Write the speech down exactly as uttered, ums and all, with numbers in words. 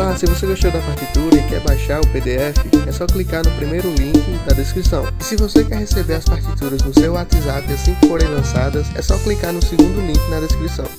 Ah, se você gostou da partitura e quer baixar o P D F, é só clicar no primeiro link da descrição. E se você quer receber as partituras no seu WhatsApp assim que forem lançadas, é só clicar no segundo link na descrição.